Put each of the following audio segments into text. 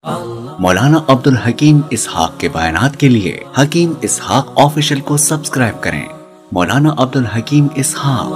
مولانا عبدالحکیم اسحاق کے بیانات کے لیے حکیم اسحاق آفیشل کو سبسکرائب کریں۔ مولانا عبدالحکیم اسحاق۔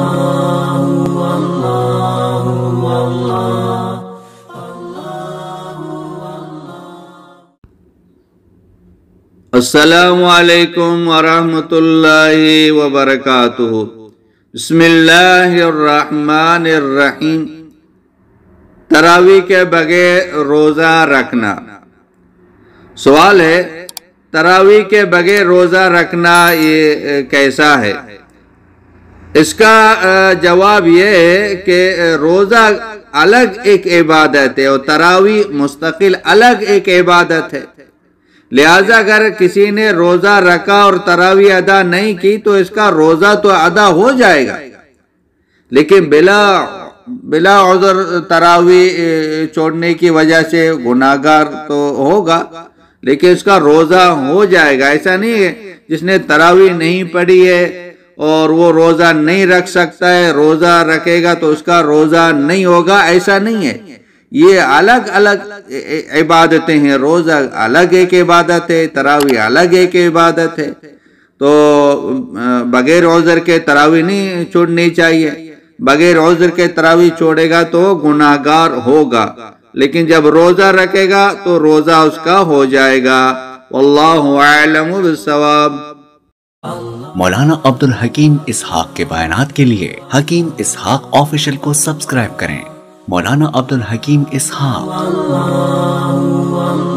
السلام علیکم ورحمۃ اللہ وبرکاتہ۔ بسم اللہ الرحمن الرحیم۔ تراویح کے بغیر روزہ رکھنا۔ سوال ہے، تراویح کے بغیر روزہ رکھنا یہ کیسا ہے؟ اس کا جواب یہ ہے کہ روزہ الگ ایک عبادت ہے اور تراویح مستقل الگ ایک عبادت ہے۔ لہذا اگر کسی نے روزہ رکھا اور تراویح ادا نہیں کی تو اس کا روزہ تو ادا ہو جائے گا، لیکن بلا عذر تراویح چھوڑنے کی وجہ سے گناہگار تو ہوگا، لیکن اس کا روزہ ہو جائے گا۔ ایسا نہیں ہے جس نے تراویح نہیں پڑھی ہے اور وہ روزہ نہیں رکھ سکتا ہے، روزہ رکھے گا تو اس کا روزہ نہیں ہوگا، ایسا نہیں ہے۔ یہ الگ الگ عبادتیں ہیں، روزہ الگ ایک عبادت ہے، تراویح الگ ایک عبادت ہے۔ تو بغیر عذر کے تراویح نہیں چھوڑنی چاہیے۔ بغیر عذر کے تراویح چھوڑے گا تو گناہگار ہوگا، لیکن جب روزہ رکھے گا تو روزہ اس کا ہو جائے گا۔ واللہ اعلم بالصواب۔ مولانا عبدالحکیم اسحاق کے بیانات کے لیے حکیم اسحاق آفیشل کو سبسکرائب کریں۔ مولانا عبدالحکیم اسحاق۔